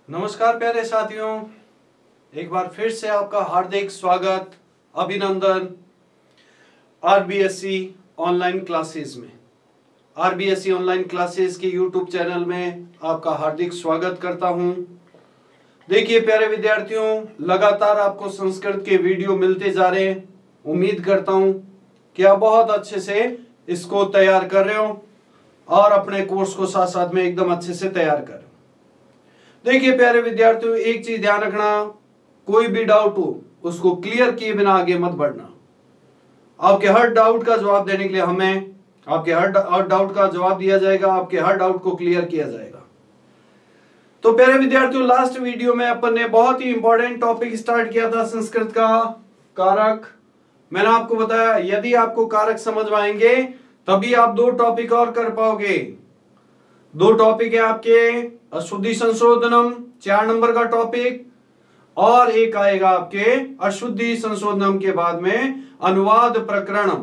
नमस्कार प्यारे साथियों, एक बार फिर से आपका हार्दिक स्वागत, अभिनंदन आरबीएससी ऑनलाइन क्लासेस में। आरबीएससी ऑनलाइन क्लासेस के यूट्यूब चैनल में आपका हार्दिक स्वागत करता हूं। देखिए प्यारे विद्यार्थियों, लगातार आपको संस्कृत के वीडियो मिलते जा रहे हैं। उम्मीद करता हूं कि आप बहुत अच्छे से इसको तैयार कर रहे हो और अपने कोर्स को साथ साथ में एकदम अच्छे से तैयार कर रहे हो। देखिए प्यारे विद्यार्थियों, एक चीज ध्यान रखना, कोई भी डाउट हो उसको क्लियर किए बिना आगे मत बढ़ना। आपके हर डाउट का जवाब देने के लिए आपके हर डाउट का जवाब दिया जाएगा, आपके हर डाउट को क्लियर किया जाएगा। तो प्यारे विद्यार्थियों, लास्ट वीडियो में अपन ने बहुत ही इंपॉर्टेंट टॉपिक स्टार्ट किया था संस्कृत का, कारक। मैंने आपको बताया यदि आपको कारक समझ में आएंगे तभी आप दो टॉपिक और कर पाओगे। दो टॉपिक है आपके, अशुद्धि संशोधनम 4 नंबर का टॉपिक, और एक आएगा आपके अशुद्धि संशोधनम के बाद में अनुवाद प्रकरणम।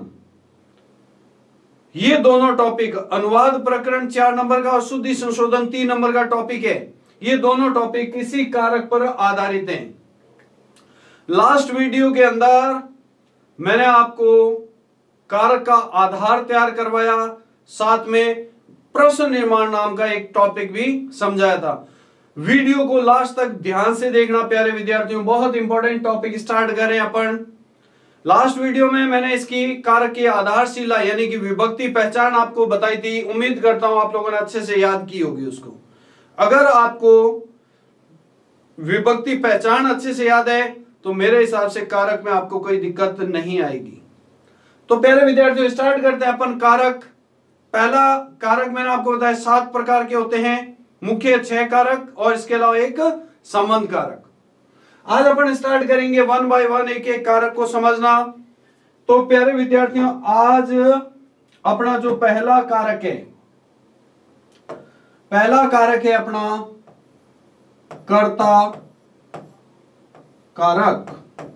ये दोनों टॉपिक, अनुवाद प्रकरण 4 नंबर का, अशुद्धि संशोधन 3 नंबर का टॉपिक है। ये दोनों टॉपिक किसी कारक पर आधारित हैं। लास्ट वीडियो के अंदर मैंने आपको कारक का आधार तैयार करवाया, साथ में प्रश्न निर्माण नाम का एक टॉपिक भी समझाया था। वीडियो को लास्ट तक ध्यान से देखना प्यारे विद्यार्थियों, बहुत इंपॉर्टेंट टॉपिक स्टार्ट करें अपन। लास्ट वीडियो में मैंने इसकी कारक की आधारशिला यानी कि विभक्ति पहचान आपको बताई थी। उम्मीद करता हूं आप लोगों ने अच्छे से याद की होगी उसको। अगर आपको विभक्ति पहचान अच्छे से याद है तो मेरे हिसाब से कारक में आपको कोई दिक्कत नहीं आएगी। तो प्यारे विद्यार्थियों, स्टार्ट करते हैं अपन कारक। पहला कारक मैंने आपको बताया 7 प्रकार के होते हैं, मुख्य 6 कारक और इसके अलावा एक संबंध कारक। आज अपन स्टार्ट करेंगे 1 बाय 1 एक एक कारक को समझना। तो प्यारे विद्यार्थियों, आज अपना जो पहला कारक है अपना कर्ता कारक।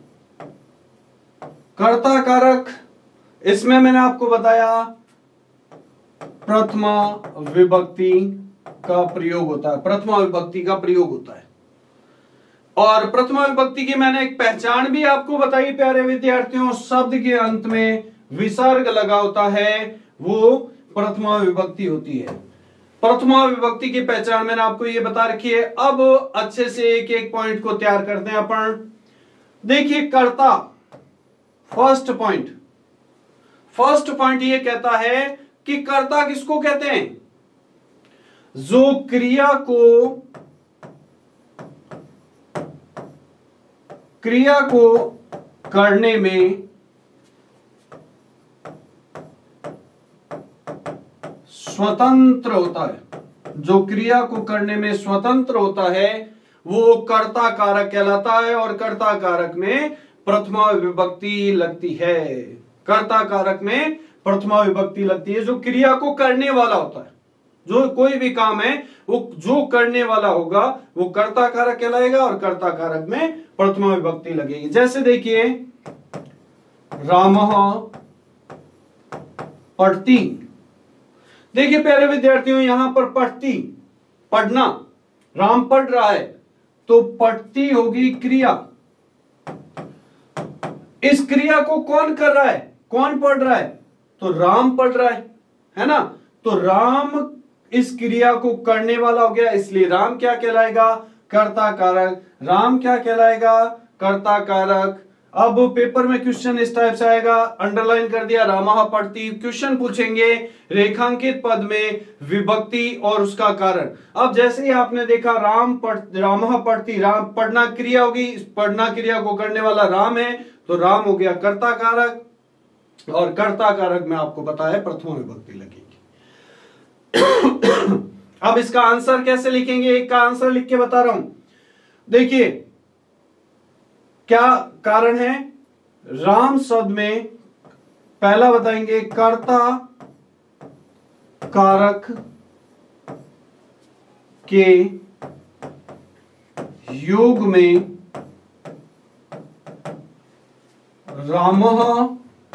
कर्ता कारक, इसमें मैंने आपको बताया प्रथमा विभक्ति का प्रयोग होता है, प्रथमा विभक्ति का प्रयोग होता है। और प्रथमा विभक्ति की मैंने एक पहचान भी आपको बताई प्यारे विद्यार्थियों, शब्द के अंत में विसर्ग लगा होता है, वो प्रथमा विभक्ति होती है। प्रथमा विभक्ति की पहचान मैंने आपको ये बता रखी है। अब अच्छे से एक एक पॉइंट को तैयार करते हैं अपन। देखिए कर्ता, फर्स्ट पॉइंट ये कहता है कि कर्ता किसको कहते हैं? जो क्रिया को करने में स्वतंत्र होता है, जो क्रिया को करने में स्वतंत्र होता है वो कर्ता कारक कहलाता है। और कर्ता कारक में प्रथमा विभक्ति लगती है। कर्ता कारक में प्रथमा विभक्ति लगती है। जो क्रिया को करने वाला होता है, जो कोई भी काम है वो जो करने वाला होगा वो कर्ता कारक कहलाएगा और कर्ता कारक में प्रथमा विभक्ति लगेगी। जैसे देखिए, रामः पढ़ती। देखिए प्यारे विद्यार्थियों, यहां पर पढ़ती, पढ़ना, राम पढ़ रहा है तो पढ़ती होगी क्रिया। इस क्रिया को कौन कर रहा है, कौन पढ़ रहा है? तो राम पढ़ रहा है ना। तो राम इस क्रिया को करने वाला हो गया, इसलिए राम क्या कहलाएगा? कर्ता कारक। राम क्या कहलाएगा? कर्ता कारक। अब पेपर में क्वेश्चन इस टाइप से आएगा, अंडरलाइन कर दिया, रामः पढ़ती। क्वेश्चन पूछेंगे रेखांकित पद में विभक्ति और उसका कारण। अब जैसे ही आपने देखा रामः पढ़ती, राम पढ़ना क्रिया होगी, पढ़ना क्रिया को करने वाला राम है तो राम हो गया कर्ता कारक। और कर्ता कारक में आपको पता है प्रथमा विभक्ति लगेगी। अब इसका आंसर कैसे लिखेंगे? एक का आंसर लिख के बता रहा हूं। देखिए क्या कारण है? राम शब्द में पहला बताएंगे कर्ता कारक के योग में रामः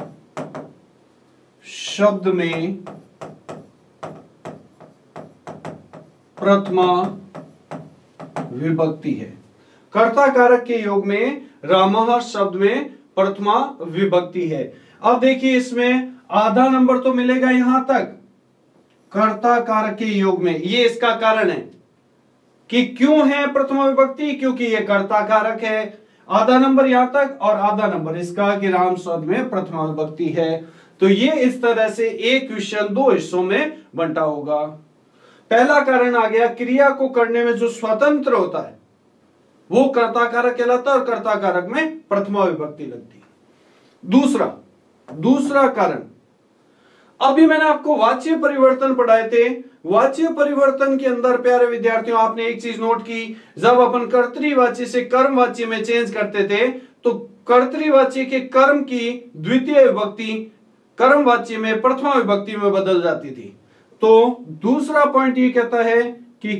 शब्द में प्रथमा विभक्ति है। कर्ता कारक के योग में रामः शब्द में प्रथमा विभक्ति है। अब देखिए इसमें आधा नंबर तो मिलेगा यहां तक कर्ता कारक के योग में। ये इसका कारण है कि क्यों है प्रथमा विभक्ति, क्योंकि ये कर्ता कारक है। आधा नंबर यहां तक और आधा नंबर इसका कि राम शब्द में प्रथमा विभक्ति है। तो ये इस तरह से एक क्वेश्चन दो हिस्सों में बंटा होगा। पहला कारण आ गया, क्रिया को करने में जो स्वतंत्र होता है वो कर्ता कारक कहलाता है और कर्ता कारक में प्रथमा विभक्ति लगती है। दूसरा कारण, अभी मैंने आपको वाच्य परिवर्तन पढ़ाए थे। वाच्य परिवर्तन के अंदर प्यारे विद्यार्थियों आपने एक चीज नोट की, जब अपन कर्तृवाच्य से कर्मवाच्य में चेंज करते थे तो कर्तृवाच्य के कर्म की द्वितीय विभक्ति कर्मवाच्य में प्रथमा विभक्ति में बदल जाती थी। तो दूसरा पॉइंट ये कहता है कि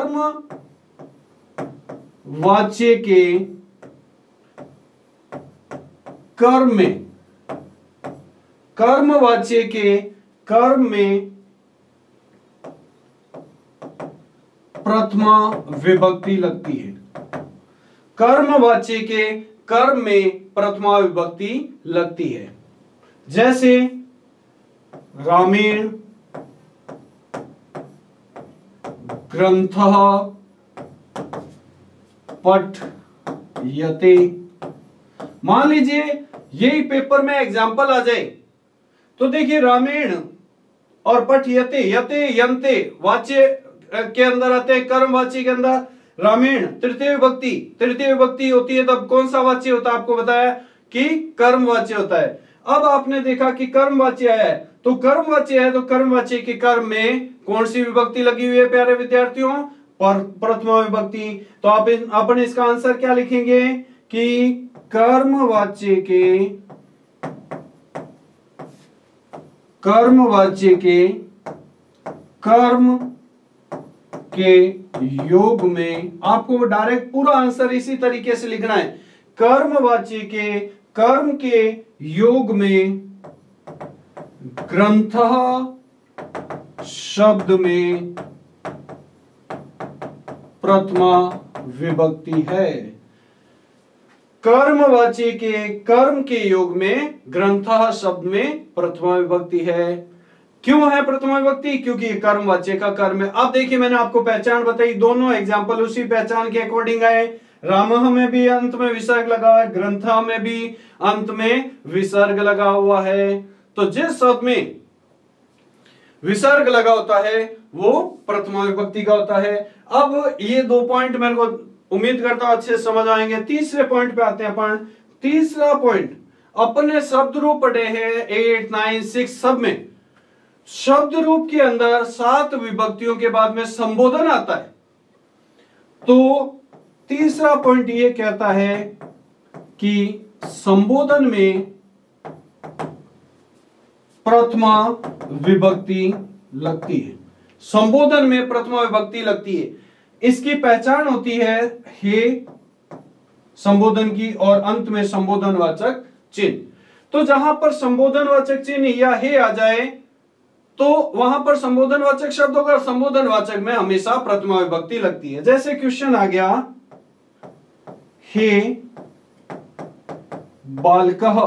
कर्मवाच्य के कर्म में कर्मवाच्य के कर्म में प्रथमा विभक्ति लगती है। कर्मवाच्य के कर्म में प्रथमा विभक्ति लगती है। जैसे रामेण ग्रंथः पठ्यते। मान लीजिए यही पेपर में एग्जाम्पल आ जाए तो देखिए रामेण और पठ्यते, यते यंते वाच्य के अंदर आते हैं, कर्म वाच्य के अंदर रामेण तृतीय विभक्ति होती है, तब कौन सा वाच्य होता है आपको बताया कि कर्म वाच्य होता है। अब आपने देखा कि कर्म वाच्य है तो कर्म वाच्य है तो कर्म वाच्य के कर्म में कौन सी विभक्ति लगी हुई है प्यारे विद्यार्थियों, प्रथमा विभक्ति। तो आप अपन इसका आंसर क्या लिखेंगे कि कर्मवाच्य के कर्म के योग में, आपको डायरेक्ट पूरा आंसर इसी तरीके से लिखना है, कर्मवाच्य के कर्म के योग में ग्रंथः शब्द में प्रथमा विभक्ति है। कर्मवाच्य के कर्म के योग में ग्रंथः शब्द में प्रथमा विभक्ति है। क्यों है प्रथमा विभक्ति, क्योंकि कर्मवाच्य का कर्म है। अब देखिए मैंने आपको पहचान बताई, दोनों एग्जाम्पल उसी पहचान के अकॉर्डिंग आए। रामः में भी अंत में विसर्ग लगा है, ग्रंथः में भी अंत में विसर्ग लगा हुआ है। तो जिस शब्द में विसर्ग लगा होता है वो प्रथमा विभक्ति का होता है। अब ये दो पॉइंट मेरे को उम्मीद करता हूं अच्छे समझ आएंगे। तीसरे पॉइंट पे आते हैं अपन। तीसरा पॉइंट, अपने शब्द रूप पढ़े हैं 8, 9, 6 सब में। शब्द रूप के अंदर 7 विभक्तियों के बाद में संबोधन आता है। तो तीसरा पॉइंट ये कहता है कि संबोधन में प्रथमा विभक्ति लगती है। संबोधन में प्रथमा विभक्ति लगती है। इसकी पहचान होती है हे संबोधन की और अंत में संबोधनवाचक चिन्ह। तो जहां पर संबोधनवाचक चिन्ह या हे आ जाए तो वहां पर संबोधनवाचक शब्द होगा, संबोधनवाचक में हमेशा प्रथमा विभक्ति लगती है। जैसे क्वेश्चन आ गया, हे बालकः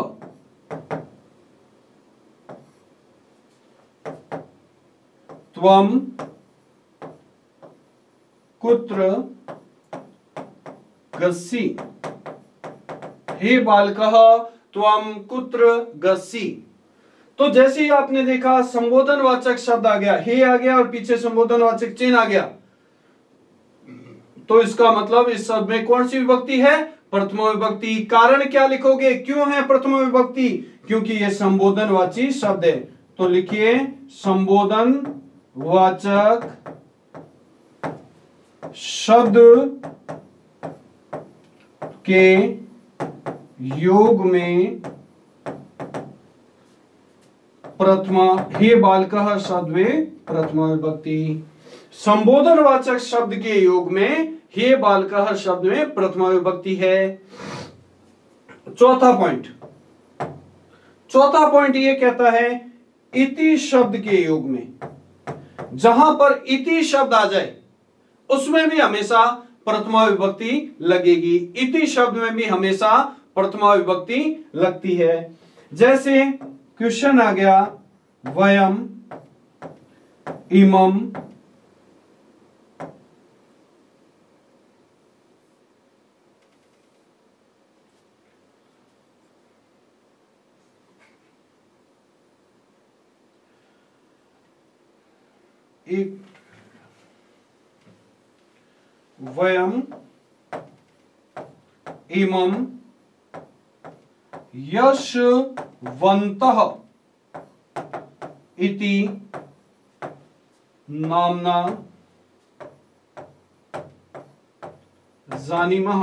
त्वं कुत्र गस्सि। हे बालकः त्वं कुत्र गस्सि। तो जैसे ही आपने देखा संबोधनवाचक शब्द आ गया, हे आ गया और पीछे संबोधनवाचक चिन्ह आ गया, तो इसका मतलब इस शब्द में कौन सी विभक्ति है, प्रथमा विभक्ति। कारण क्या लिखोगे, क्यों है प्रथमा विभक्ति, क्योंकि यह संबोधनवाची शब्द है। तो लिखिए संबोधनवाचक शब्द के योग में प्रथमा, हे बालकः शब्द में प्रथमा विभक्ति। संबोधनवाचक शब्द के योग में हे बालकः शब्द में प्रथमा विभक्ति है। चौथा पॉइंट ये कहता है इति शब्द के योग में, जहां पर इति शब्द आ जाए उसमें भी हमेशा प्रथमा विभक्ति लगेगी। इति शब्द में भी हमेशा प्रथमा विभक्ति लगती है। जैसे क्वेश्चन आ गया वयम इमम वयम इमम यशवन्तः इति नाम्ना जानीमः।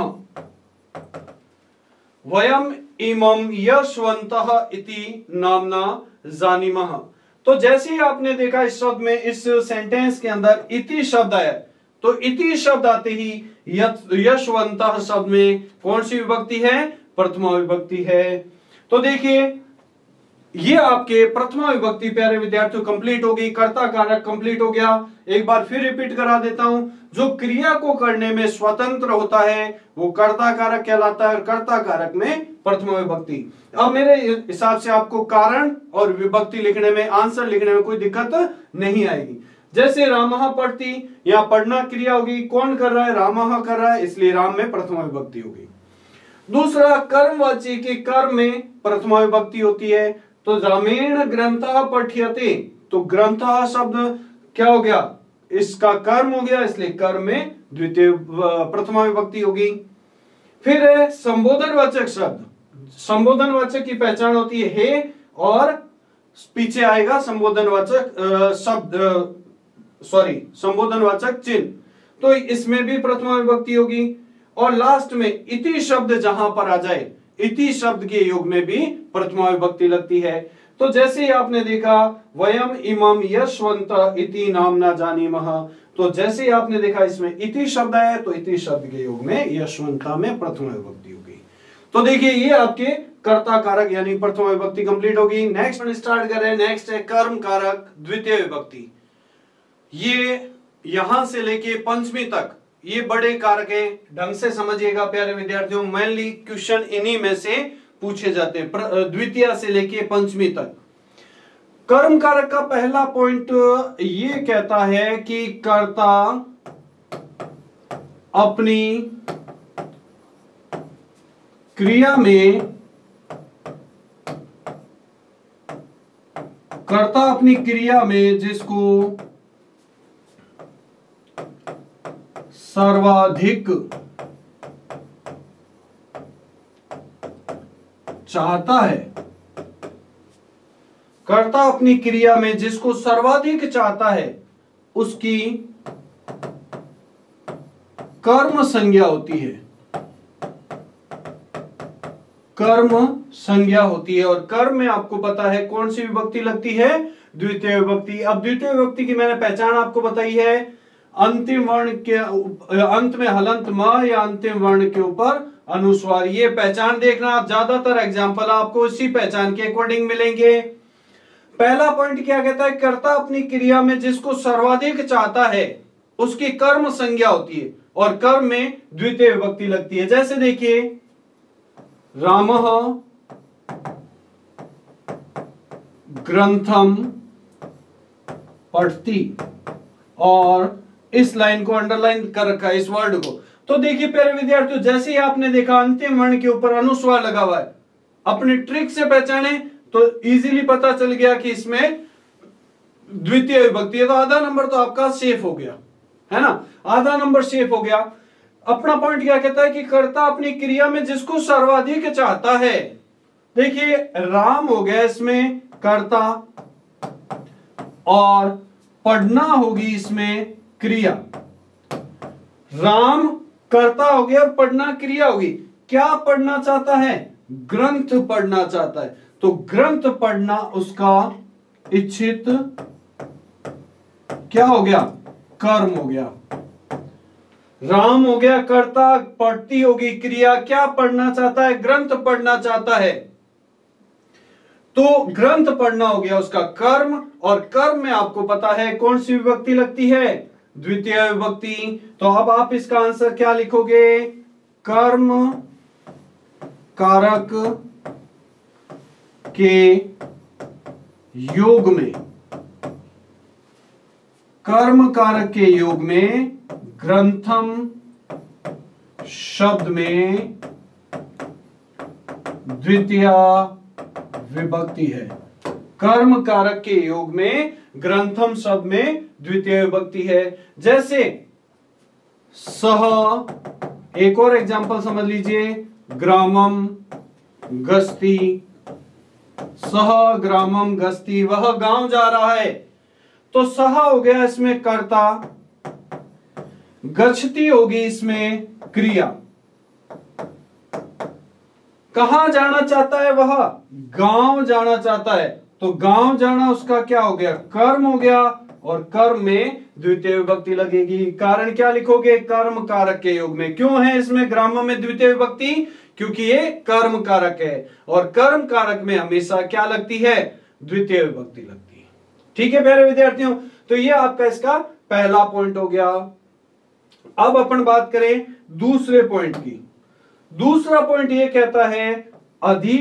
वयम इमम यशवन्तः इति नाम्ना जानीमः। तो जैसे ही आपने देखा इस शब्द में, इस सेंटेंस के अंदर इति शब्द आया, तो इति शब्द आते ही यशवन्तः शब्द में कौन सी विभक्ति है? प्रथमा विभक्ति है। तो देखिए ये आपके प्रथमा विभक्ति प्यारे विद्यार्थियों कंप्लीट हो गई, कर्ता कारक कंप्लीट हो गया। एक बार फिर रिपीट करा देता हूं, जो क्रिया को करने में स्वतंत्र होता है वो कर्ता कारक कहलाता है और कर्ता कारक में प्रथमा विभक्ति। अब मेरे हिसाब से आपको कारण और विभक्ति लिखने में, आंसर लिखने में कोई दिक्कत नहीं आएगी। जैसे रामः पढ़ती, यहां पढ़ना क्रिया होगी, कौन कर रहा है? रामः कर रहा है, इसलिए राम में प्रथमा विभक्ति होगी। दूसरा कर्मवाची के कर्म में प्रथमा विभक्ति होती है, तो रामेण ग्रंथः पठ्यते, तो ग्रंथः शब्द क्या हो गया? इसका कर्म हो गया, इसलिए कर्म में द्वितीय प्रथमा विभक्ति होगी। फिर संबोधनवाचक शब्द, संबोधनवाचक की पहचान होती है हे, और पीछे आएगा संबोधनवाचक शब्द, संबोधनवाचक चिन्ह, तो इसमें भी प्रथमा विभक्ति होगी। और लास्ट में इति शब्द जहां पर आ जाए, इति शब्द के योग में भी प्रथमा विभक्ति लगती है। तो जैसे ही आपने देखा वयम इमम यशवन्तः इति नाम्ना जानीमः, तो जैसे ही आपने देखा इसमें इति शब्द आया, तो इति शब्द के योग में यशवन्तः में प्रथमा विभक्ति होगी। तो देखिए ये आपके कर्ता कारक यानी प्रथमा विभक्ति कंप्लीट होगी। नेक्स्ट स्टार्ट कर रहे हैं, नेक्स्ट है कर्म कारक द्वितीय विभक्ति। ये यहां से लेके पंचमी तक ये बड़े कारक हैं, ढंग से समझिएगा प्यारे विद्यार्थियों। मेनली क्वेश्चन इन्हीं में से पूछे जाते हैं, द्वितीय से लेके पंचमी तक। कर्म कारक का पहला पॉइंट ये कहता है कि कर्ता अपनी क्रिया में, कर्ता अपनी क्रिया में जिसको सर्वाधिक चाहता है, कर्ता अपनी क्रिया में जिसको सर्वाधिक चाहता है उसकी कर्म संज्ञा होती है, कर्म संज्ञा होती है। और कर्म में आपको पता है कौन सी विभक्ति लगती है? द्वितीय विभक्ति। अब द्वितीय विभक्ति की मैंने पहचान आपको बताई है, अंतिम वर्ण के अंत में हलंत म या अंतिम वर्ण के ऊपर अनुस्वार। ये पहचान देखना, आप ज्यादातर एग्जाम्पल आपको इसी पहचान के अकॉर्डिंग मिलेंगे। पहला पॉइंट क्या कहता है? कर्ता अपनी क्रिया में जिसको सर्वाधिक चाहता है उसकी कर्म संज्ञा होती है और कर्म में द्वितीय विभक्ति लगती है। जैसे देखिए रामः ग्रंथम पढ़ती, और इस लाइन को अंडरलाइन कर रखा है, इस वर्ड को। तो देखिए प्यारे विद्यार्थियों, जैसे ही आपने देखा अंतिम वर्ण के ऊपर अनुस्वार लगा हुआ है, अपनी ट्रिक से पहचाने तो इजीली पता चल गया कि इसमें द्वितीय विभक्ति है, तो आधा नंबर तो आपका सेफ हो गया, है ना? आधा नंबर सेफ हो गया। अपना पॉइंट क्या कहता है कि कर्ता अपनी क्रिया में जिसको सर्वाधिक चाहता है, देखिए राम हो गया इसमें कर्ता, और पढ़ना होगी इसमें क्रिया। राम कर्ता हो गया और पढ़ना क्रिया होगी। क्या पढ़ना चाहता है? ग्रंथ पढ़ना चाहता है, तो ग्रंथ पढ़ना उसका इच्छित क्या हो गया? कर्म हो गया। राम हो गया कर्ता, पढ़ती होगी क्रिया, क्या पढ़ना चाहता है? ग्रंथ पढ़ना चाहता है, तो ग्रंथ पढ़ना हो गया उसका कर्म। और कर्म में आपको पता है कौन सी विभक्ति लगती है? द्वितीय विभक्ति। तो अब आप इसका आंसर क्या लिखोगे? कर्म कारक के योग में, कर्म कारक के योग में ग्रंथम शब्द में द्वितीय विभक्ति है। कर्म कारक के योग में ग्रंथम शब्द में द्वितीय विभक्ति है। जैसे सह, एक और एग्जांपल समझ लीजिए, ग्रामम गस्ती, सह ग्रामम गस्ती, वह गांव जा रहा है। तो सह हो गया इसमें कर्ता, गच्छति होगी इसमें क्रिया। कहां जाना चाहता है वह? गांव जाना चाहता है। तो गांव जाना उसका क्या हो गया? कर्म हो गया, और कर्म में द्वितीय विभक्ति लगेगी। कारण क्या लिखोगे? कर्म कारक के योग में। क्यों है इसमें ग्राम में द्वितीय विभक्ति? क्योंकि ये कर्म कारक है, और कर्म कारक में हमेशा क्या लगती है? द्वितीय विभक्ति लगती है। ठीक है प्यारे विद्यार्थियों, तो ये आपका इसका पहला पॉइंट हो गया। अब अपन बात करें दूसरे पॉइंट की। दूसरा पॉइंट ये कहता है अधि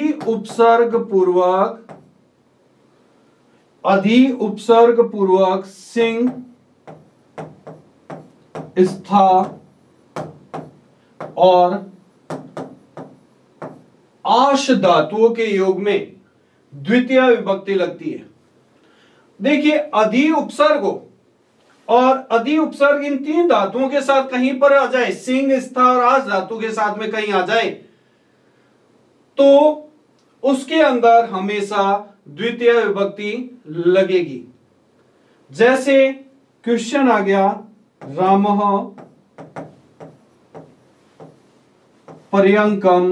उपसर्ग पूर्वक सिंह, स्था और आश धातुओं के योग में द्वितीय विभक्ति लगती है। देखिए अधि उपसर्ग हो और अधि उपसर्ग इन तीन धातुओं के साथ कहीं पर आ जाए, सिंह, स्था और आश धातु के साथ में कहीं आ जाए, तो उसके अंदर हमेशा द्वितीय विभक्ति लगेगी। जैसे क्वेश्चन आ गया, रामः पर्यंकम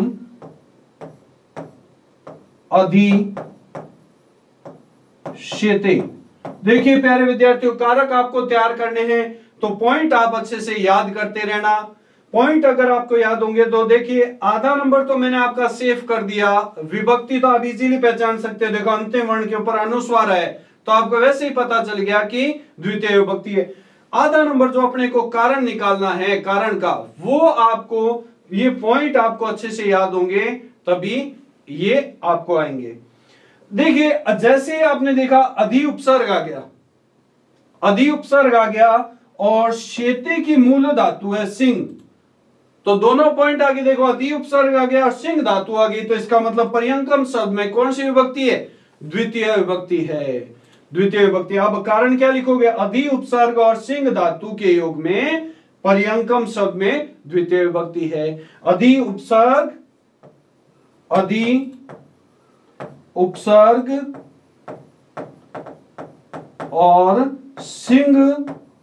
अधिशेते। देखिए प्यारे विद्यार्थियों, कारक आपको तैयार करने हैं, तो पॉइंट आप अच्छे से याद करते रहना। पॉइंट अगर आपको याद होंगे तो देखिए आधा नंबर तो मैंने आपका सेव कर दिया। विभक्ति तो आप इजीली पहचान सकते हो, देखो अंतिम वर्ण के ऊपर अनुस्वार है, तो आपको वैसे ही पता चल गया कि द्वितीय विभक्ति है। आधा नंबर जो अपने को कारण निकालना है, कारण का, वो आपको, ये पॉइंट आपको अच्छे से याद होंगे तभी ये आपको आएंगे। देखिए जैसे आपने देखा अधि उपसर्ग आ गया, अधि उपसर्ग आ गया और शेते की मूल धातु है सिंह, तो दोनों पॉइंट आगे देखो, अधि उपसर्ग आ गया और सिंह धातु आ गई, तो इसका मतलब पर्यंकम शब्द में कौन सी विभक्ति है? द्वितीय विभक्ति है, द्वितीय विभक्ति। अब कारण क्या लिखोगे? अधि उपसर्ग और सिंह धातु के योग में पर्यंकम शब्द में द्वितीय विभक्ति है। अधि उपसर्ग और सिंह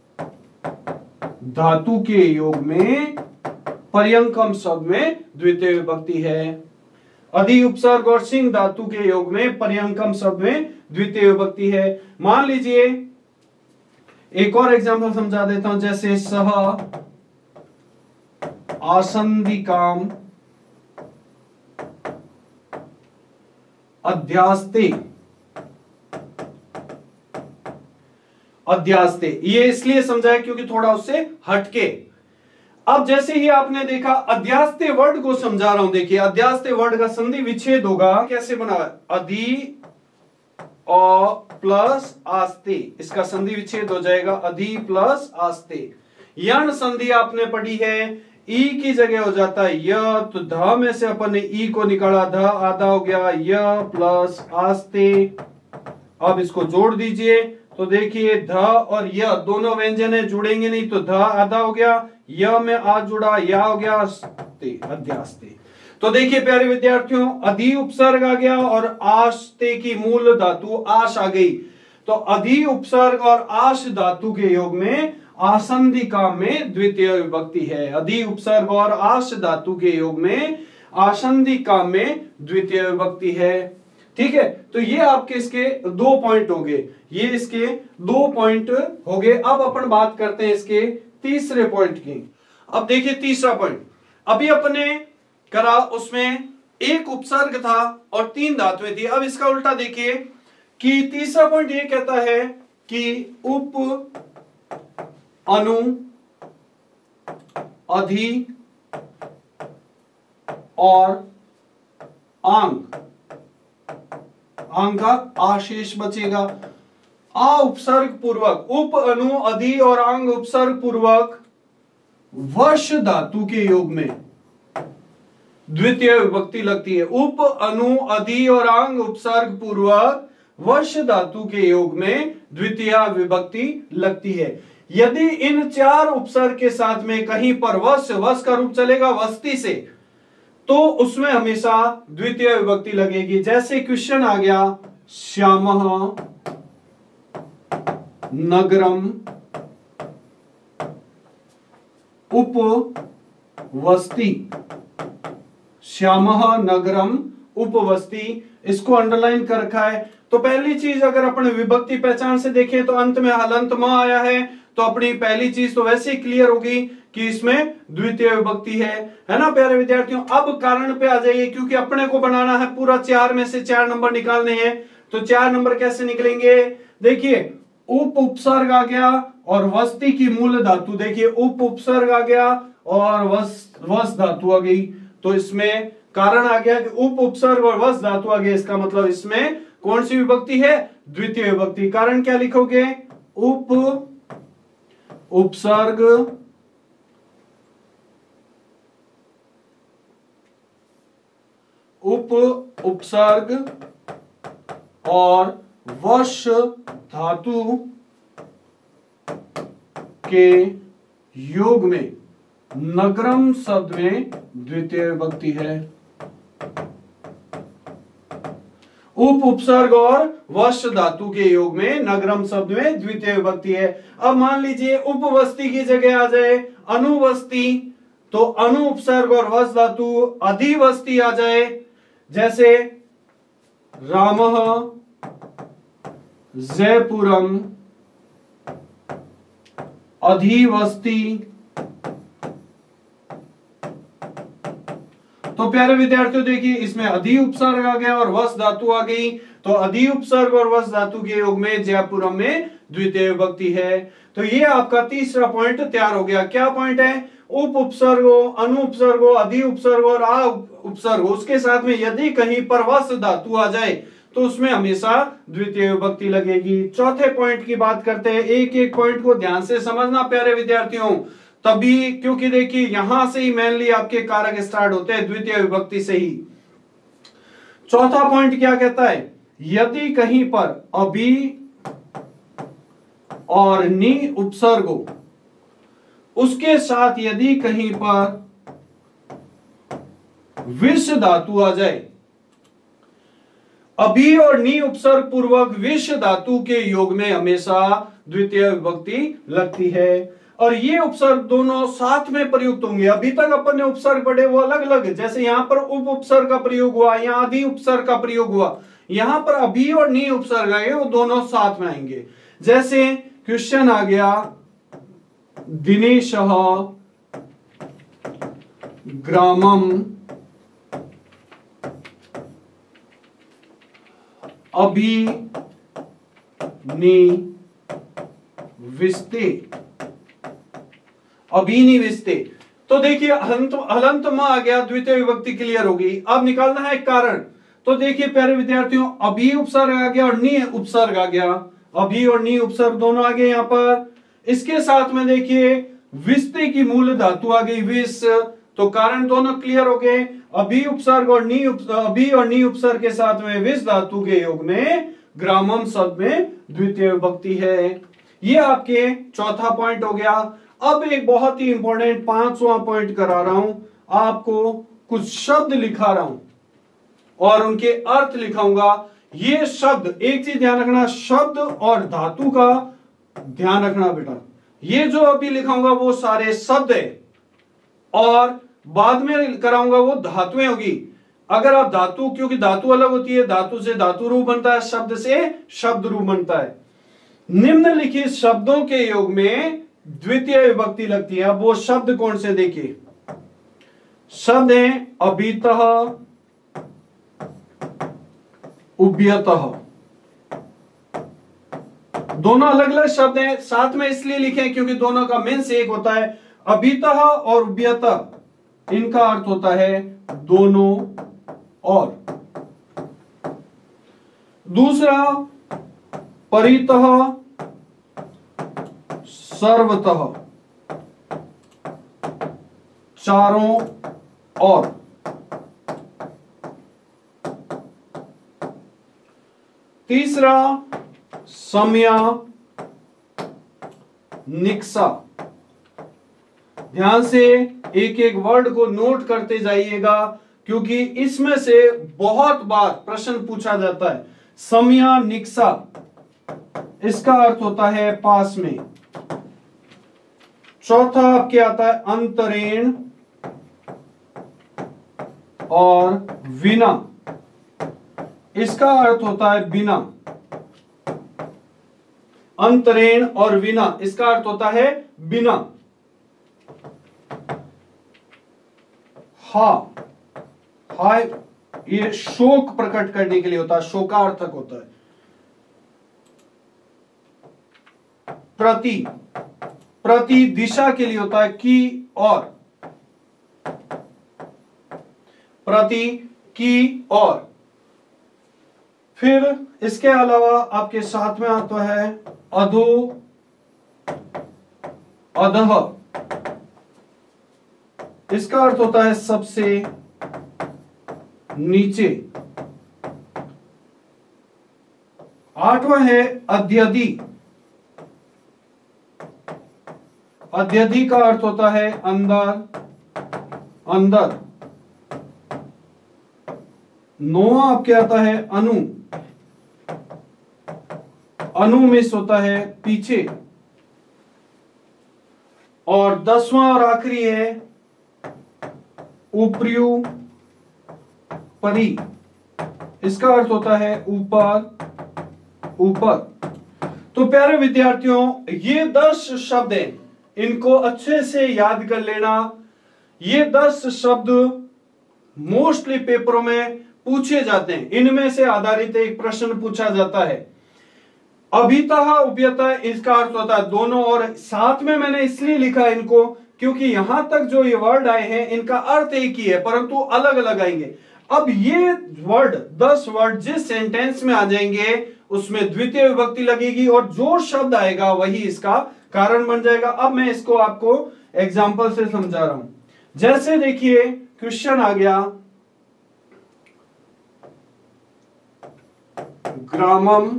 धातु के योग में पर्यंकम शब्द में द्वितीय विभक्ति है। अधि उपसर्ग और सिंह धातु के योग में पर्यंकम शब्द में द्वितीय विभक्ति है। मान लीजिए एक और एग्जांपल समझा देता हूं, जैसे सह आसंदिकाम अध्यास्ते, अध्यास्ते, ये इसलिए समझाया क्योंकि थोड़ा उससे हटके। अब जैसे ही आपने देखा अध्यास्ते वर्ड को समझा रहा हूं, देखिए अध्यास्ते वर्ड का संधि विच्छेद होगा, कैसे बना? अधि और प्लस आस्ते, इसका संधि विच्छेद हो जाएगा अधि प्लस आस्ते। यण संधि आपने पढ़ी है, ई की जगह हो जाता है य, तो ध में से अपन ने ई को निकाला, ध आधा हो गया, य प्लस आस्ते। अब इसको जोड़ दीजिए तो देखिए ध और य दोनों व्यंजन है, जुड़ेंगे नहीं, तो ध आधा हो गया, य में आ जुड़ा, या हो गया अस्ते, अध्यास्ते। तो देखिए प्यारे विद्यार्थियों, अधि उपसर्ग आ गया और आस्ते की मूल धातु आश आ गई, तो अधि उपसर्ग और आश धातु के योग में आसंदिका में द्वितीय विभक्ति है। अधि उपसर्ग और आश धातु के योग में आसंदिका में द्वितीय विभक्ति है। ठीक है, तो ये आपके इसके दो पॉइंट हो गए, ये इसके दो पॉइंट हो गए। अब अपन बात करते हैं इसके तीसरे पॉइंट की। अब देखिए तीसरा पॉइंट, अभी अपने करा उसमें एक उपसर्ग था और तीन धातुएं थी। अब इसका उल्टा देखिए कि तीसरा पॉइंट ये कहता है कि उप अनु, अधि और आंग, आंग का आशेष बचेगा। आ उपसर्ग पूर्वक, उप अनु अधि और आंग उपसर्ग पूर्वक वश धातु के योग में द्वितीय विभक्ति लगती है। उप अनु अधि और आंग उपसर्ग पूर्वक वश धातु के योग में द्वितीय विभक्ति लगती है। यदि इन चार उपसर्ग के साथ में कहीं पर वश, वश का रूप चलेगा वस्ती से, तो उसमें हमेशा द्वितीय विभक्ति लगेगी। जैसे क्वेश्चन आ गया, श्यामः नगरम उपवस्ती, श्यामः नगरम उपवस्ती, इसको अंडरलाइन कर रखा है। तो पहली चीज अगर अपने विभक्ति पहचान से देखें तो अंत में हलंत म आया है, तो अपनी पहली चीज तो वैसे ही क्लियर होगी कि इसमें द्वितीय विभक्ति है ना प्यारे विद्यार्थियों। अब कारण पे आ जाइए, क्योंकि अपने को बनाना है पूरा 4 में से 4 नंबर निकालने हैं। तो 4 नंबर कैसे निकलेंगे? देखिए, उप उपसर्ग आ गया और वस्ती की मूल धातु, देखिए उप उपसर्ग आ गया और वस धातु आ गई। तो इसमें कारण आ गया कि उप उपसर्ग और वस धातु आ गया, इसका मतलब इसमें कौन सी विभक्ति है? द्वितीय विभक्ति। कारण क्या लिखोगे? उप उपसर्ग उप उपसर्ग और वश धातु के योग में नगरम शब्द में द्वितीय विभक्ति है। उप उपसर्ग और वश धातु के योग में नगरम शब्द में द्वितीय विभक्ति है। अब मान लीजिए उपवस्ती की जगह आ जाए अनुवस्ती, तो अनु उपसर्ग और वश धातु अधिवस्ती आ जाए। जैसे रामः जयपुरम अधिवस्ती। तो प्यारे विद्यार्थियों देखिए, इसमें अधि उपसर्ग आ गया और वश धातु आ गई। तो अधि उपसर्ग और वश धातु के योग में जयपुरम में द्वितीय विभक्ति है। तो ये आपका तीसरा पॉइंट तैयार हो गया। क्या पॉइंट है? उप उपसर्ग हो, अनु उपसर्ग हो, अधि उपसर्ग और आ उपसर्ग हो, उसके साथ में यदि कहीं पर वश धातु आ जाए तो उसमें हमेशा द्वितीय विभक्ति लगेगी। चौथे पॉइंट की बात करते हैं। एक एक पॉइंट को ध्यान से समझना प्यारे विद्यार्थियों, तभी, क्योंकि देखिए यहां से ही मेनली आपके कारक स्टार्ट होते हैं, द्वितीय विभक्ति से ही। चौथा पॉइंट क्या कहता है? यदि कहीं पर अभी और नी उपसर्ग हो, उसके साथ यदि कहीं पर विश धातु आ जाए, अभी और नी उपसर्ग पूर्वक विश धातु के योग में हमेशा द्वितीय विभक्ति लगती है। और ये उपसर्ग दोनों साथ में प्रयुक्त होंगे। अभी तक अपन ने उपसर्ग पढ़े वो अलग अलग, जैसे यहां पर उप उपसर्ग का प्रयोग हुआ, यहां अधि उपसर्ग का प्रयोग हुआ, यहां पर अभी और नी उपसर्ग आएंगे, वो दोनों साथ में आएंगे। जैसे क्वेश्चन आ गया, दिनेशः ग्रामम अभी निविष्टे, अभिनिविष्टे। तो देखिए हलंत म आ गया, द्वितीय विभक्ति क्लियर होगी। अब निकालना है कारण। तो देखिए प्यारे विद्यार्थियों, अभी उपसर्ग आ गया और नी उपसर्ग आ गया, अभी और नी उपसर्ग दोनों आ गए यहां पर। इसके साथ में देखिए विष्टे की मूल धातु आ गई विष, तो कारण दोनों क्लियर हो गए। अभी उपसर्ग और नी अभी और नी उपसर्ग के साथ में विष धातु के योग में ग्रामम शब्द में द्वितीय विभक्ति है। ये आपके चौथा पॉइंट हो गया। अब एक बहुत ही इंपॉर्टेंट 5वां पॉइंट करा रहा हूं, आपको कुछ शब्द लिखा रहा हूं और उनके अर्थ लिखाऊंगा। ये शब्द, एक चीज ध्यान रखना, शब्द और धातु का ध्यान रखना बेटा। ये जो अभी लिखाऊंगा वो सारे शब्द है और बाद में कराऊंगा वो धातुएं होगी। अगर आप धातु, क्योंकि धातु अलग होती है, धातु से धातु रूप बनता है, शब्द से शब्द रूप बनता है। निम्नलिखित शब्दों के योग में द्वितीय विभक्ति लगती है। अब वो शब्द कौन से देखिए, शब्द हैं अभीतः, उभयतः, दोनों अलग अलग शब्द हैं, साथ में इसलिए लिखे हैं क्योंकि दोनों का मीन्स एक होता है। अभितः और उभयतः, इनका अर्थ होता है दोनों और। दूसरा परितः सर्वतः, चारों और। तीसरा समया निक्सा। ध्यान से एक एक वर्ड को नोट करते जाइएगा क्योंकि इसमें से बहुत बार प्रश्न पूछा जाता है। समया निक्सा, इसका अर्थ होता है पास में। चौथा आपके आता है अंतरेण और विना, इसका अर्थ होता है बिना। अंतरेण और विना, इसका अर्थ होता है बिना। हा, हा ये शोक प्रकट करने के लिए होता है, शोकार्थक होता है। प्रति, प्रति दिशा के लिए होता है की और। प्रति की और। फिर इसके अलावा आपके साथ में आता है अधो अधः, इसका अर्थ होता है सबसे नीचे। आठवां है अध्यधि। अध्यधि का अर्थ होता है अंदर, अंदर। नौवां आपके आता है अनु। अनु मिस होता है पीछे। और 10वां और आखिरी है उपर्यु परी, इसका अर्थ होता है ऊपर, ऊपर। तो प्यारे विद्यार्थियों, ये 10 शब्द हैं, इनको अच्छे से याद कर लेना। ये 10 शब्द मोस्टली पेपरों में पूछे जाते हैं, इनमें से आधारित एक प्रश्न पूछा जाता है। अभितः उभयतः, इसका अर्थ होता है दोनों और। साथ में मैंने इसलिए लिखा इनको क्योंकि यहां तक जो ये वर्ड आए हैं इनका अर्थ एक ही है परंतु अलग अलग आएंगे। अब ये वर्ड 10 वर्ड जिस सेंटेंस में आ जाएंगे उसमें द्वितीय विभक्ति लगेगी और जो शब्द आएगा वही इसका कारण बन जाएगा। अब मैं इसको आपको एग्जाम्पल से समझा रहा हूं। जैसे देखिए क्वेश्चन आ गया, ग्रामम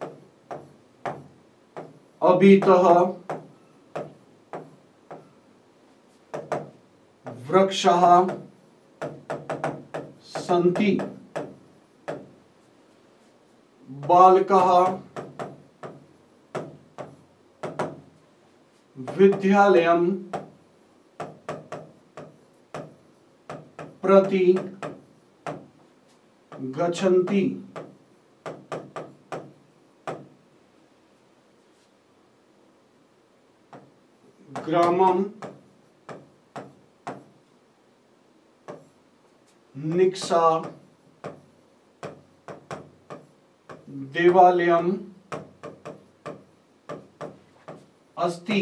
अभितः वृक्षः सन्ति, बालकः विद्यालयं प्रति गच्छन्ति। ग्रामम निक्सा देवालयम अस्ति।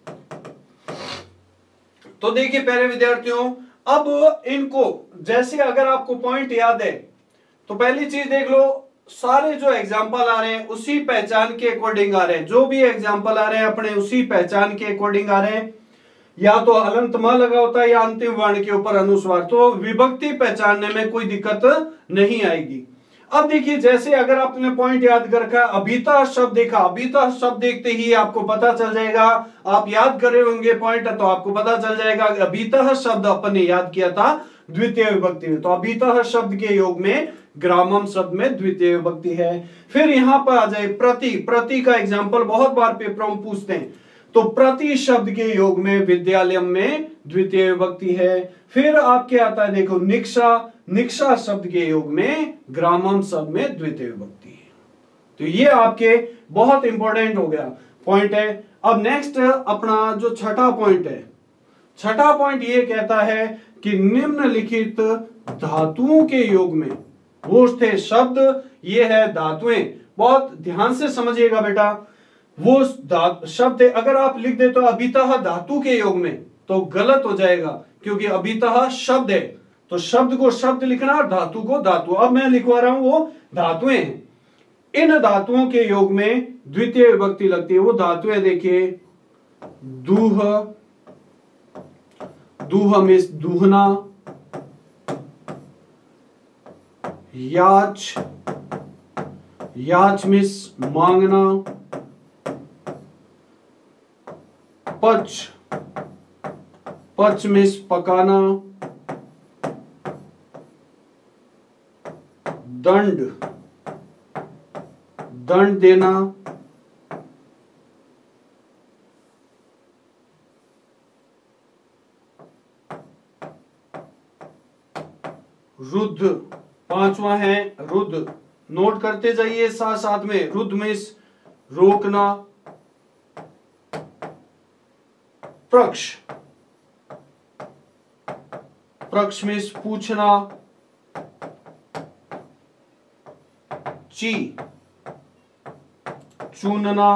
तो देखिए प्यारे विद्यार्थियों, अब इनको जैसे अगर आपको पॉइंट याद है तो पहली चीज देख लो, सारे जो एग्जाम्पल आ रहे हैं उसी पहचान के अकॉर्डिंग आ रहे हैं। जो भी एग्जाम्पल आ रहे हैं अपने उसी पहचान के अकॉर्डिंग आ रहे हैं। या तो हलंत म लगा होता है या अंतिम वर्ण के ऊपर अनुस्वार, तो विभक्ति पहचानने में कोई दिक्कत नहीं आएगी। अब देखिए जैसे अगर आपने पॉइंट याद कर रखा, अभितः शब्द देखा, अभितः शब्द देखते ही आपको पता चल जाएगा, आप याद कर रहे होंगे पॉइंट तो आपको पता चल जाएगा अभितः शब्द अपन ने याद किया था द्वितीय विभक्ति में। तो अभितः शब्द के योग में ग्रामम शब्द में द्वितीय विभक्ति है। फिर यहां पर आ जाए प्रति, प्रति का एग्जाम्पल बहुत बार पेपरों में पूछते हैं, तो प्रति शब्द के योग में विद्यालयम में द्वितीय विभक्ति है। फिर आपके आता है देखो निक्शा, निक्शा शब्द के योग में ग्रामम शब्द में द्वितीय विभक्ति है। तो ये आपके बहुत इंपॉर्टेंट हो गया पॉइंट है। अब नेक्स्ट अपना जो छठा पॉइंट है, छठा पॉइंट ये कहता है कि निम्नलिखित धातुओं के योग में, वो थे शब्द, ये है धातुएं। बहुत ध्यान से समझिएगा बेटा। वो शब्द है। अगर आप लिख दे तो अभितः धातु के योग में, तो गलत हो जाएगा, क्योंकि अभितः शब्द है, तो शब्द को शब्द लिखना और धातु को धातु। अब मैं लिखवा रहा हूं वो धातुएं हैं। इन धातुओं के योग में द्वितीय विभक्ति लगती है। वो धातुएं देखिए, दूह, दूह मीन्स दूहना, याच, याच मीन्स मांगना, पच, पच मीन्स पकाना, दंड, दंड देना, रुद्ध, पांचवा है रुद्ध। नोट करते जाइए साथ साथ में। रुद्ध मीन्स रोकना, प्रक्ष, प्रक्ष मीन्स पूछना, ची, चूनना।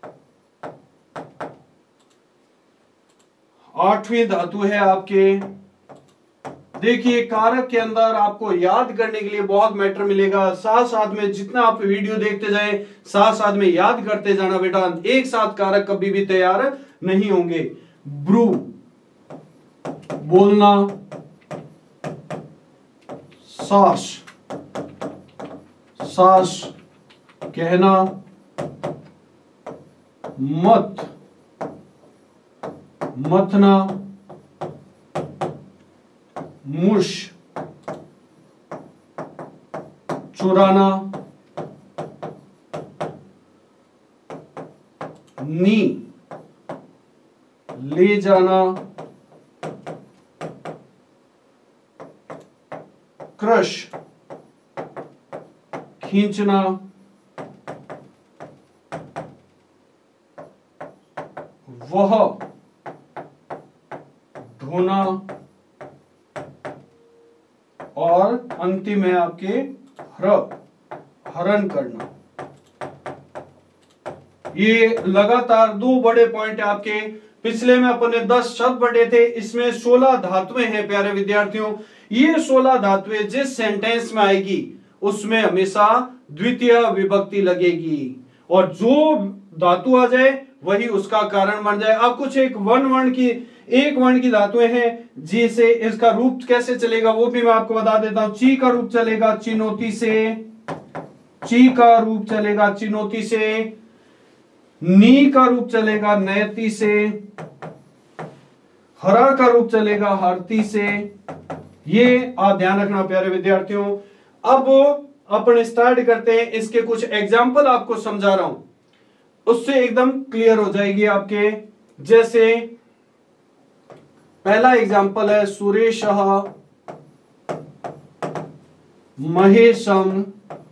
आठवीं धातु है आपके, देखिए कारक के अंदर आपको याद करने के लिए बहुत मैटर मिलेगा। साथ साथ में जितना आप वीडियो देखते जाए, साथ साथ में याद करते जाना बेटा। एक साथ कारक कभी भी तैयार नहीं होंगे। ब्रू, बोलना, सास, सास कहना, मत, मथना, मुश, चुराना, नी, ले जाना, क्रश, खींचना, वह, ढोना, और अंतिम है आपके हर, हरण करना। ये लगातार दो बड़े पॉइंट है आपके। पिछले में अपन ने 10 शब्द पढ़े थे, इसमें 16 धातुएं हैं प्यारे विद्यार्थियों। ये 16 धातुएं जिस सेंटेंस में आएगी उसमें हमेशा द्वितीय विभक्ति लगेगी, और जो धातु आ जाए वही उसका कारण बन जाए। अब कुछ एक वर्ण की धातुएं हैं जिसे इसका रूप कैसे चलेगा वो भी मैं आपको बता देता हूं। ची का रूप चलेगा चिनौती से, ची का रूप चलेगा चिनौती से, नी का रूप चलेगा नयति से, हरा का रूप चलेगा हरती से। ये आप ध्यान रखना प्यारे विद्यार्थियों। अब अपन स्टार्ट करते हैं, इसके कुछ एग्जाम्पल आपको समझा रहा हूं, उससे एकदम क्लियर हो जाएगी आपके। जैसे पहला एग्जाम्पल है सुरेशः महेशम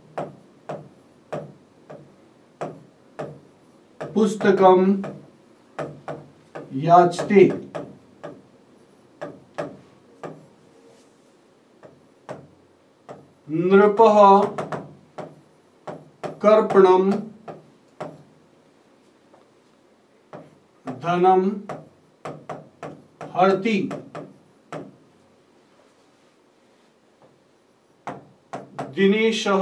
पुस्तकम याचते। नृपः कर्पणम धनम हरति। दिनेशः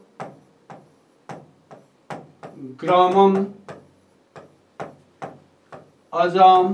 ग्रामम अजाम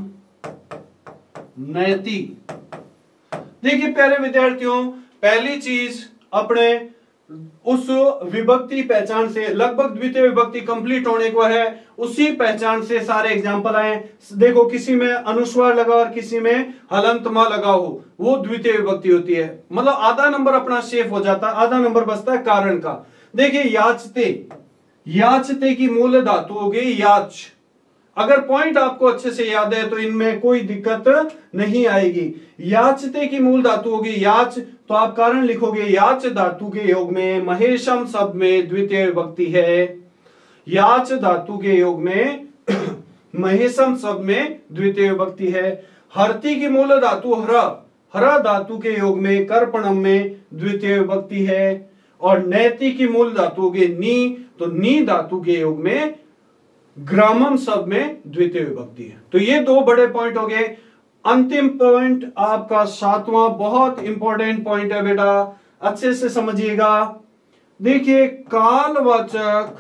नयति। देखिए प्यारे विद्यार्थियों, पहली चीज अपने उस विभक्ति पहचान से, लगभग द्वितीय विभक्ति कंप्लीट होने को है, उसी पहचान से सारे एग्जाम्पल आए। देखो किसी में अनुस्वार लगा और किसी में हलंत म लगा हो, वो द्वितीय विभक्ति होती है। मतलब आधा नंबर अपना सेफ हो जाता है, आधा नंबर बचता है कारण का। देखिए याचते, याचते की मूल धातु हो गई याच। अगर पॉइंट आपको अच्छे से याद है तो इनमें कोई दिक्कत नहीं आएगी। याचते की मूल धातु होगी याच, तो आप कारण लिखोगे याच धातु के योग में महेशम शब्द में द्वितीय विभक्ति है। याच धातु के योग में महेशम शब्द में द्वितीय विभक्ति है। हरती की मूल धातु हरा, हरा धातु के योग में कर्पणम में द्वितीय विभक्ति है। और नैति की मूल धातु होगी नी, तो नी धातु के योग में ग्रामम शब्द में द्वितीय विभक्ति है। तो ये दो बड़े पॉइंट हो गए। अंतिम पॉइंट आपका सातवां बहुत इंपॉर्टेंट पॉइंट है बेटा, अच्छे से समझिएगा। देखिए कालवाचक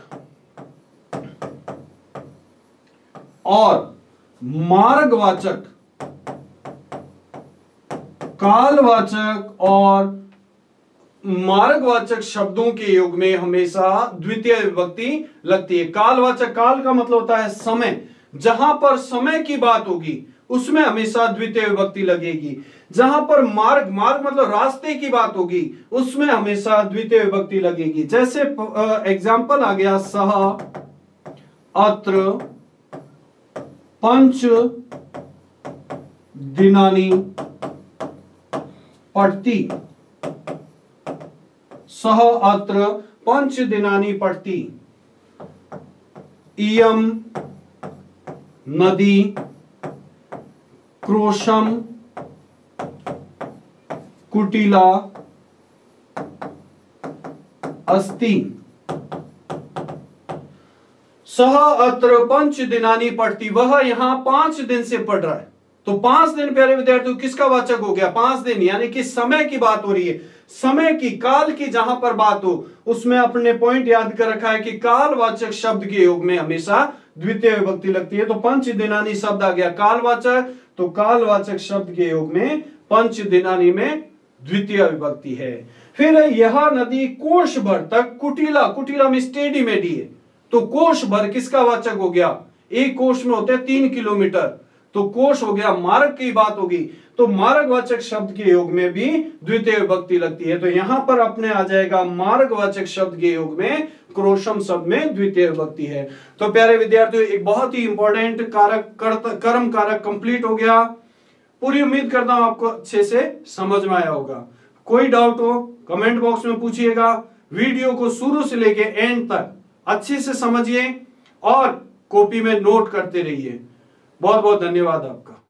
और मार्गवाचक, कालवाचक और मार्गवाचक शब्दों के योग में हमेशा द्वितीय विभक्ति लगती है। कालवाचक, काल का मतलब होता है समय, जहां पर समय की बात होगी उसमें हमेशा द्वितीय विभक्ति लगेगी। जहां पर मार्ग, मार्ग मतलब रास्ते की बात होगी उसमें हमेशा द्वितीय विभक्ति लगेगी। जैसे एग्जाम्पल आ गया, सह अत्र पंच दिनानि पठति, सह अत्र पंच दिनानि पठति, इयं नदी क्रोशम कुटिला अस्ति। सह अत्र पंच दिनानि पठति, वह यहां 5 दिन से पढ़ रहा है। तो 5 दिन प्यारे विद्यार्थियों किसका वाचक हो गया? 5 दिन, यानी कि समय की बात हो रही है। समय की, काल की जहां पर बात हो उसमें अपने पॉइंट याद कर रखा है कि कालवाचक शब्द के योग में हमेशा द्वितीय विभक्ति लगती है। तो पंच दिनानि शब्द आ गया कालवाचक, तो कालवाचक शब्द के योग में पंच दिनानि में द्वितीय विभक्ति है। फिर यह नदी कोश भर तक कुटिला, कुटिला में स्टेडी मेडी है, तो कोश भर किसका वाचक हो गया? एक कोश में होते हैं 3 किलोमीटर, तो कोश हो गया, मार्ग की बात होगी तो मार्गवाचक शब्द के योग में भी द्वितीय विभक्ति लगती है। तो यहां पर अपने आ जाएगा मार्गवाचक शब्द के योग में क्रोशम शब्द में द्वितीय विभक्ति है। तो प्यारे विद्यार्थियों एक बहुत ही इंपॉर्टेंट कारक, कर्म कारक कंप्लीट हो गया। पूरी उम्मीद करता हूं आपको अच्छे से समझ में आया होगा। कोई डाउट हो कमेंट बॉक्स में पूछिएगा। वीडियो को शुरू से लेके एंड तक अच्छे से समझिए और कॉपी में नोट करते रहिए। बहुत बहुत धन्यवाद आपका।